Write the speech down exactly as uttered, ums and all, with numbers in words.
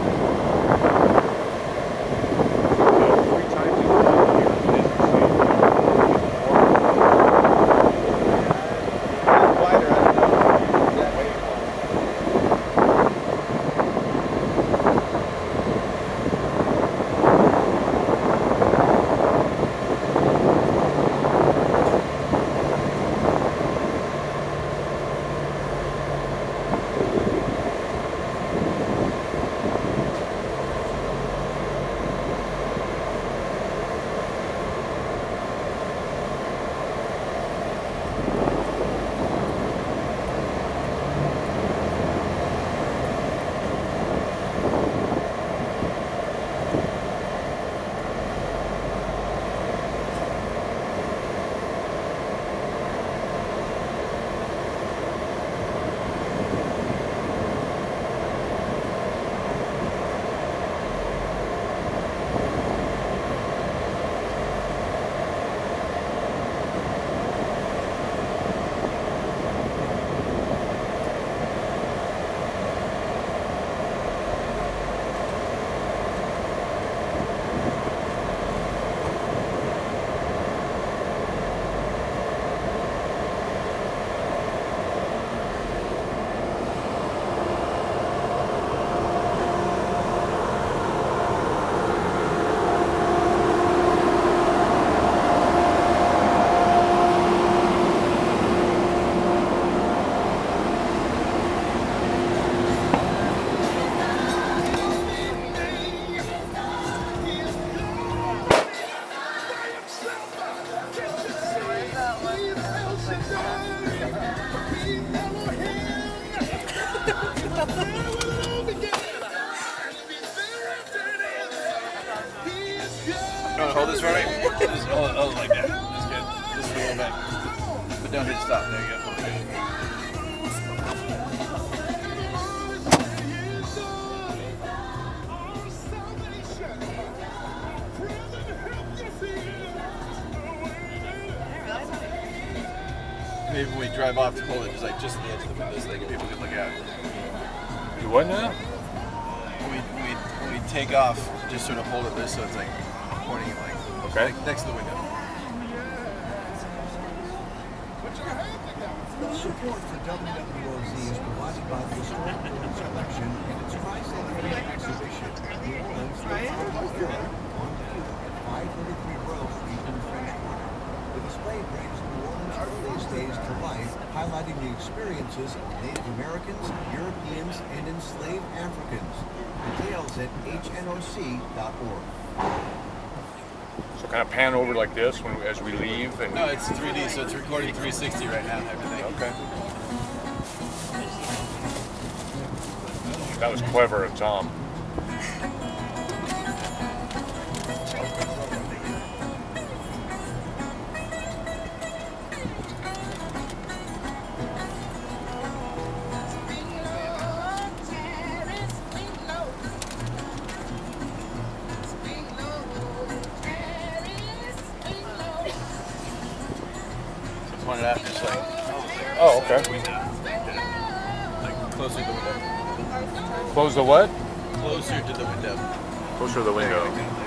want to hold this for me? Just hold it, hold it like that. That's good. Just a little bit. But don't hit stop. There you go. Maybe when we drive off, to hold it just like just the edge of the window so that people can look out. You what now? When we, when we, when we take off, just sort of hold it this so it's like pointing like, okay. like next to the window. Support for W W O Z is provided by the Historical Films Collection and its Tri-Centennial Exhibition, New Orleans, Ferry, on view at five thirty-three Grove Street in the French Quarter. The display brings New Orleans' earliest days to life, highlighting the experiences of Native Americans, Europeans, and enslaved Africans. Details at H N O C dot org. So kind of pan over like this when as we leave, and no, it's three D, so it's recording three sixty right now. Everything. Okay. That was clever of Tom. Point it out just like, oh, okay. Like closer to the window. Close the what? Closer to the window. Closer to the window.